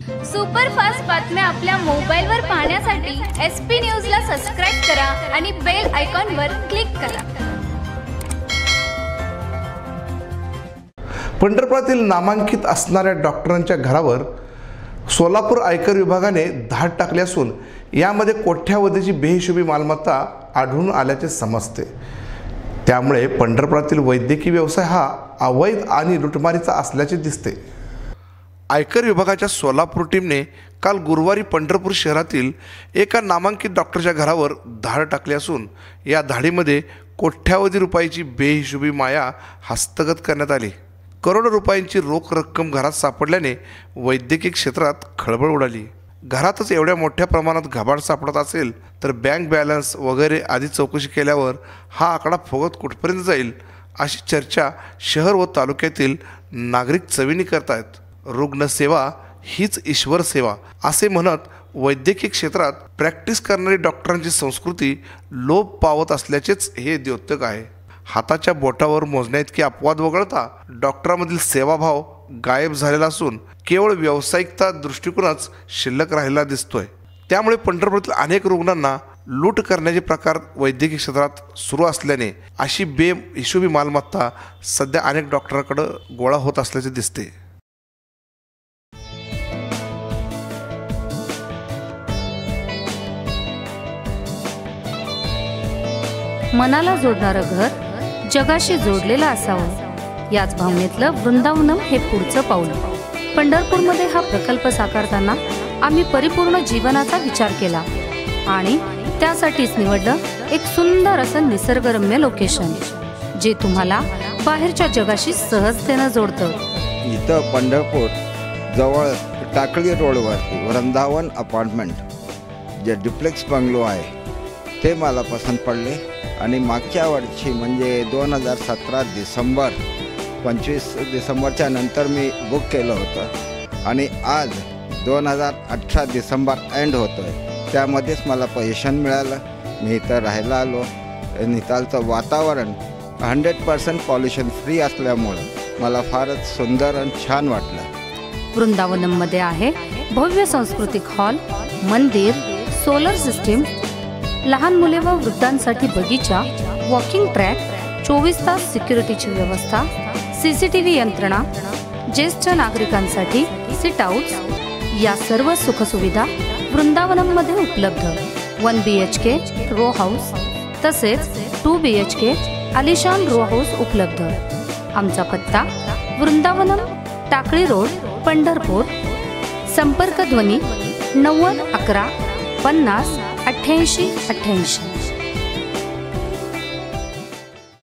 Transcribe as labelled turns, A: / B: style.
A: Superfast बातम्या आपल्या मोबाईलवर पाहण्यासाठी SP न्यूजला सबस्क्राइब करा आणि बेल आयकॉनवर क्लिक करा।
B: पंढरपुरातील नामांकित असणाऱ्या डॉक्टरांच्या घरावर सोलापूर आयकर विभागाने धाड टाकली असून यामध्ये कोट्यावधीची बेहिशोबी मालमत्ता आढळून आल्याचे समजते। त्यामुळे पंढरपुरातील वैद्यकीय व्यवसाय हा अवैध आणि लुटमारीचा असल्याचे दिसते। आयकर विभागाच्या सोलापूर टीमने काल गुरुवारी पंढरपूर शहरातील एका नामांकित डॉक्टरच्या घरावर धाड टाकली असून या धाडीमध्ये कोट्यावधी रुपयाची बेहिशोबी माया हस्तगत करण्यात आली। करोडो रुपयांची रोख रक्कम घरात सापडल्याने वैद्यकीय क्षेत्रात खळबळ उडाली। घरातच एवढ्या मोठ्या प्रमाणात घबाड सापडत असेल तर बँक बॅलन्स वगैरे आदी चौकशी केल्यावर हा आकडा फुगत कुठपर्यंत जाईल अशी चर्चा शहर व तालुक्यातील नागरिक चवीने करतायत। रुग्णसेवा हीच ईश्वर सेवा असे म्हणत वैद्यकीय क्षेत्रात प्रॅक्टिस करणारी डॉक्टरांची संस्कृती लोप पावत असल्याचेच हे द्योतक आहे। हाताच्या बोटावर मोजण्याइतकी अपवाद वगळता डॉक्टरांमधील सेवाभाव गायब झालेला असून केवळ व्यावसायिकता दृष्टिकोनच शिल्लक राहिला दिसतोय। त्यामुळे पंढरपुरातील अनेक रुग्णांना लूट करण्याचे प्रकार वैद्यकीय क्षेत्रात सुरू असल्याने अशी बेहिशोबी मालमत्ता सध्या अनेक डॉक्टरांकडे गोळा होत असल्याचे दिसते।
C: मनाला जोडणारं घर जगाशी जोडलेलं असावं याच भावनेतलं वृंदावनम हे पुढचं पाऊल। पंढरपूरमध्ये हा प्रकल्प साकारताना आम्ही परिपूर्ण जीवनाचा विचार केला आणि त्यासाठीच निवडलं एक सुंदर असं निसर्गरम्य लोकेशन जे तुम्हाला बाहेरच्या जगाशी सहजतेनं जोडतं।
D: इथं पंढरपूर जवळ टाकळी रोडवरती वृंदावन अपार्टमेंट जे डुप्लेक्स बंगलो आहे ते मला पसंत पडले आणि मागच्या वर्षी म्हणजे 2017 डिसेंबर 25 डिसेंबरच्या नंतर मी बुक केलं होतं आणि आज 2018 डिसेंबर एंड होतो आहे त्यामध्येच मला पोझिशन मिळालं। मी इथं राहायला आलो। नितालचं वातावरण 100% पॉल्युशन फ्री असल्यामुळं मला फारच सुंदर आणि छान वाटलं।
C: वृंदावनममध्ये आहे भव्य सांस्कृतिक हॉल, मंदिर, सोलर सिस्टीम, लहान मुले व वृद्धांसाठी बगीचा, वॉकिंग ट्रॅक, 24 तास सिक्युरिटीची व्यवस्था, CCTV यंत्रणा, ज्येष्ठ नागरिकांसाठी सिट आउट्स या सर्व सुखसुविधा वृंदावनममध्ये उपलब्ध। 1 BHK रो हाऊस तसेच 2 BHK आलिशान रो हाऊस उपलब्ध। आमचा पत्ता वृंदावनम, टाकळी रोड, पंढरपूर। संपर्क ध्वनी 90 11 50 88 88।